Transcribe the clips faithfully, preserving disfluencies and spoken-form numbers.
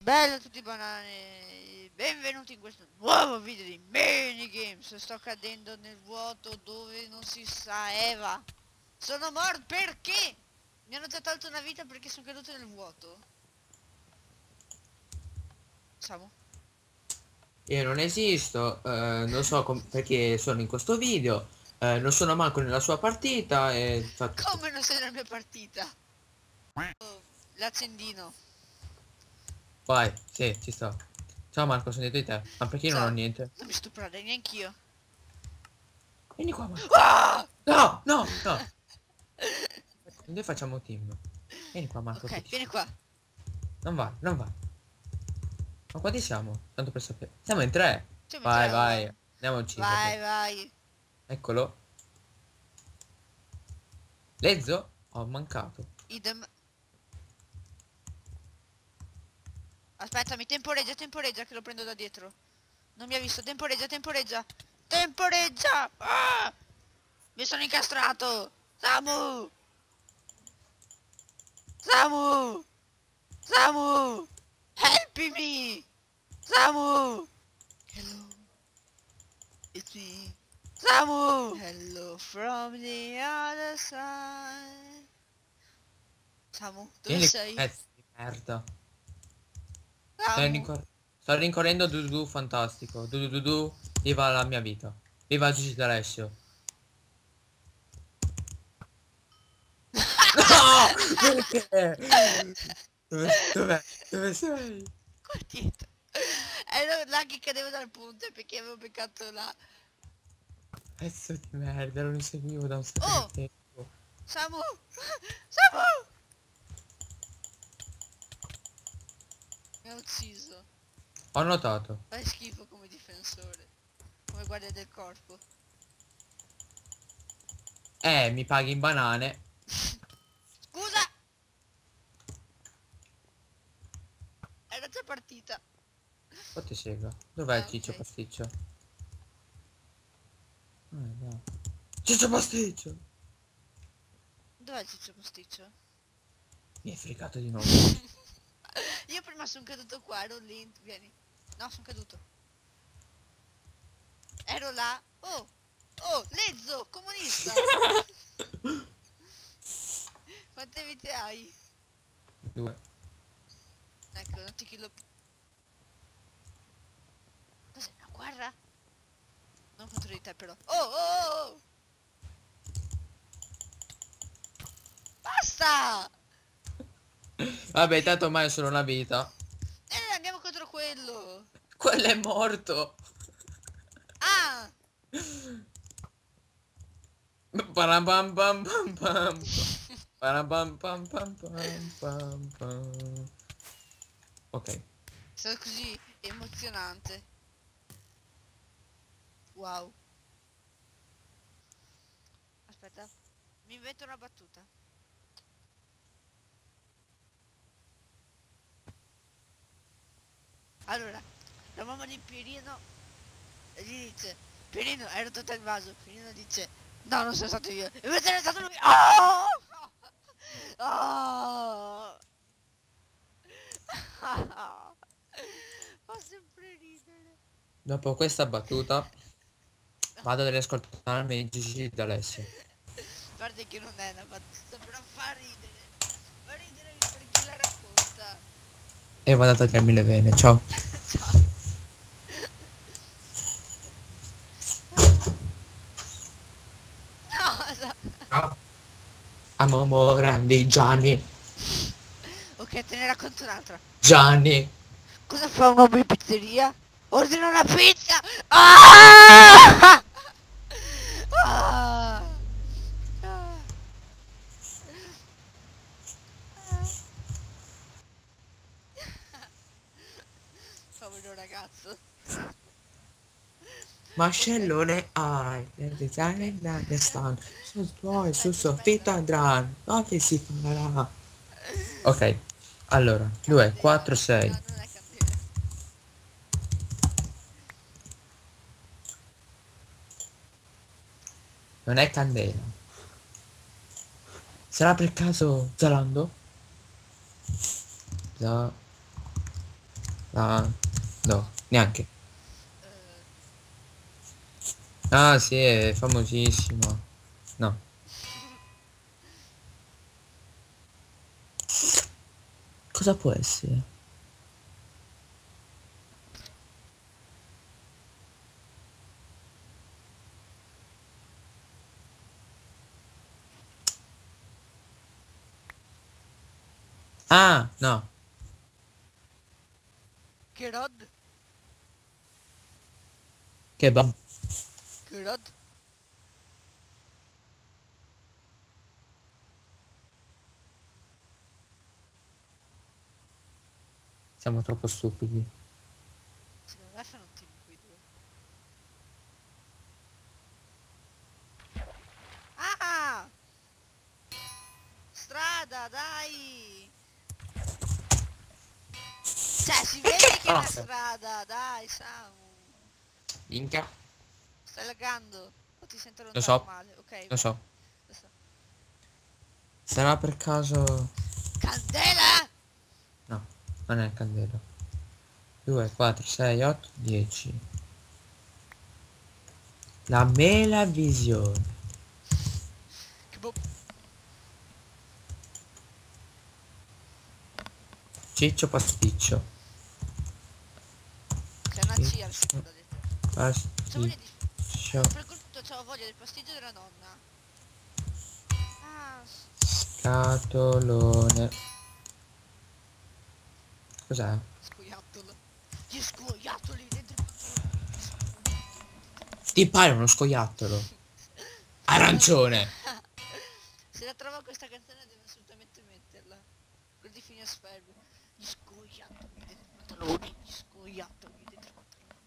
Bella a tutti i banani, benvenuti in questo nuovo video di minigames. Sto cadendo nel vuoto dove non si sa. Eva, sono morto perché? Mi hanno già tolto una vita perché sono caduto nel vuoto. Samu? Io non esisto, eh, non so perché sono in questo video, eh, non sono manco nella sua partita e... Come non sei nella mia partita? Oh, l'accendino. Vai, sì, ci sto. Ciao Marco, sono dietro di te. Ma perché io non ho Ciao, niente? non mi stuprare neanch'io. Vieni qua Marco. Ah! No, no, no. Noi facciamo team. Vieni qua Marco che Ok, ti vieni spiego. qua. Non va, non va. Ma quanti siamo? Tanto per sapere. Siamo in tre. Siamo in Vai, tre ora. vai. Andiamo a ucciderlo. Vai, vai. Eccolo. Lezzo? Ho mancato. Idem. Aspettami, temporeggia, temporeggia che lo prendo da dietro. Non mi ha visto, temporeggia, temporeggia. Temporeggia! Ah! Mi sono incastrato! Samu! Samu! Samu! Help me! Samu! Hello. It's me. Samu! Hello from the other side. Samu, dove Vieni, sei? pezzo di merda. Sto, Samu! rincor sto rincorrendo Dudu fantastico. Dudu Dudu, viva la mia vita. Viva Gigi D'Alessio. No! Perché? Dove, dov'è? Dove sei? Qua dietro. Ero là che cadevo dal ponte perché avevo beccato là. Pezzo di merda, lo inseguivo da un sacco di Oh! tempo. Samu! Samu! Mi ha ucciso. Ho notato. Fai schifo come difensore. Come guardia del corpo. Eh, mi paghi in banane. Scusa! Era già partita. Fatti sega. Dov'è il Ah, ciccio ok. pasticcio? Ah, no. Ciccio pasticcio! Dov'è il ciccio posticcio? Mi hai fregato di nuovo. Io prima sono caduto qua, ero lento. Vieni. No, sono caduto. Ero là. Oh! Oh! Lezzo! Comunista! Quante vite hai? Due. Ecco, non ti killo. Cos'è? Una guerra? Non contro di te però. Oh! Oh! Oh! Oh! Basta! Vabbè, tanto ormai ho solo una vita. Eh, andiamo contro quello! Quello è morto. Ah! Param pam pam pam pam. Param pam pam pam pam pam pam. Ok. È stato così emozionante. Wow. Aspetta. Mi invento una battuta. Allora, la mamma di Pierino gli dice: Pierino, hai rotto te il vaso. Pierino dice: no, non sono stato io. Invece è stato lui. Oh! Oh! Fa sempre ridere. Dopo questa battuta vado ad ascoltarmi Gigi D'Alessio. A parte che non è una battuta, però fa ridere. Fa ridere per chi la racconta. E vado a tagliarmi le vene. Ciao. Ciao. No, Ciao. Amo grandi Gianni. ok, te ne racconto un'altra. Gianni. Cosa fa un uomo in pizzeria? Ordina una pizza! Ah! Ah! Ah! Povero ragazzo. Mascellone hai. Il design da stanno. Sul tuo sul soffitto andranno. Dove si farà? Ok. Allora. due, quattro, sei. No, non è candela. Non è candela. Sarà per caso Zalando? Za... Ah, no, neanche. Eh, Ah, sì, è famosissimo. No. Cosa può essere? Ah, no. che rod? Kebab. Che rod? Siamo troppo stupidi. Secondo me fanno un team quei due. Ah! Strada, dai! Cioè, si vede che è Ah, una sì. strada, dai, Samu. Minchia. Stai laggando? O ti sento Lo lontano so, male? Ok, lo vai. so. Lo so. Sarà per caso... Candela! No, non è il candelo. due, quattro, sei, otto, dieci. La mela visione. Che boh. Ciccio pasticcio. Sei una C al Ciccio secondo di te. C'ho voglia di... pasticcio. Per quel punto c'ho voglia del pasticcio della nonna. Ah, s- Scatolone. Cos'è? scoiattolo. Gli scoiattoli dentro il pantalone. Gli scoiattoli. Ti pare uno scoiattolo? Arancione. Se la trova questa canzone deve assolutamente metterla. Quel di Phineas Ferb. Gli scoiattoli dentro i pantaloni. Gli scoiattoli dentro i pantaloni.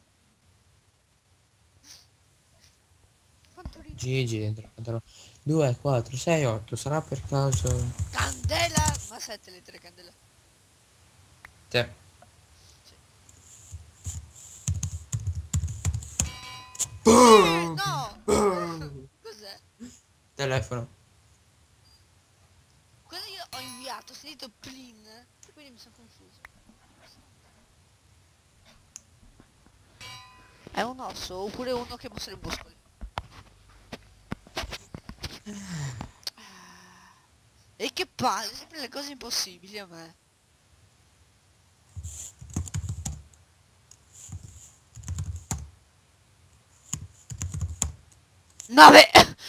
Quanto ridi? Gigi dentro il pantalone. due, quattro, sei, otto. Sarà per caso... Candela! Ma sette lettere candela. Sì. Sì. Eh, Boom! no! Boom! Cos'è? Telefono. Quando io ho inviato ho sentito plin e quindi mi sono confuso. È un osso oppure uno che mostra i muscoli? E che palle, sempre le cose impossibili a me. nove!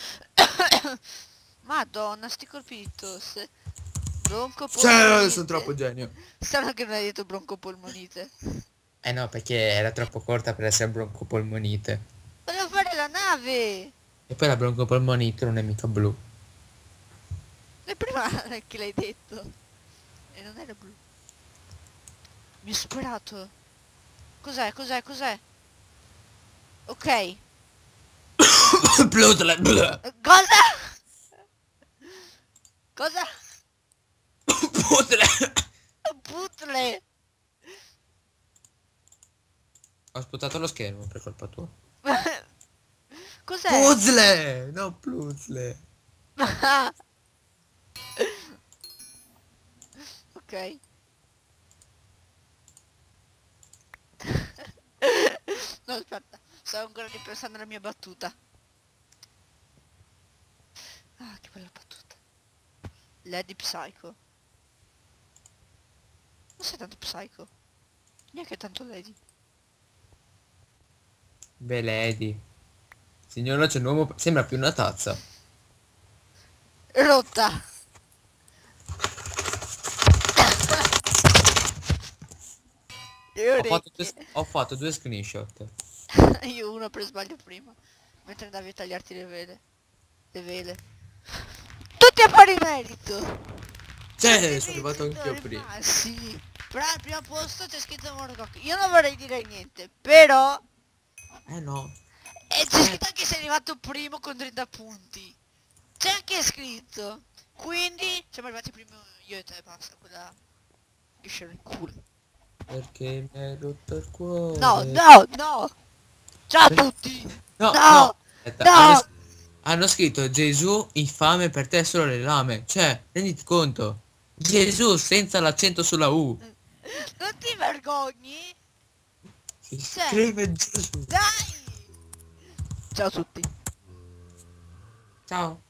Madonna, sti colpi di tosse. Broncopolmonite. Sono troppo genio. Strano che non hai detto broncopolmonite. Eh no, perché era troppo corta per essere broncopolmonite. Volevo fare la nave! E poi la broncopolmonite non è mica blu. E prima che l'hai detto. E non era blu. Mi ho superato. Cos'è, cos'è, cos'è? Ok. Plutle. Eh, Cosa? Cosa? Puzzle. Puzzle! Ho sputato lo schermo per colpa tua. Cos'è? Puzzle! No, puzzle. Ok. No, aspetta. Stavo ancora ripensando alla mia battuta. Ah, che bella battuta. Lady Psycho. Non sei tanto psycho. Neanche tanto lady. Beh, lady. Signora, c'è un uomo... Sembra più una tazza. Rotta. Le Ho fatto due, orecchie. ho fatto due screenshot. Io uno per sbaglio prima. Mentre andavi a tagliarti le vele. Le vele. Tutti a pari merito. Cioè, Tutti sono arrivato anch'io vincitori, prima. ma sì. Però al primo posto c'è scritto Morgoc. Io non vorrei dire niente. Però... Eh no. E c'è scritto anche sei arrivato primo con trenta punti. C'è anche scritto. Quindi siamo arrivati primo io e te, basta, quella che scena in culo. Perché mi hai rotto il cuore. No, no, no. Ciao a tutti. No, No, no. Aspetta, no. hanno, hanno scritto Gesù infame per te solo le lame. Cioè, renditi conto. Gesù senza l'accento sulla U. Non ti vergogni? Scrive giù. Dai! Ciao a tutti. Ciao.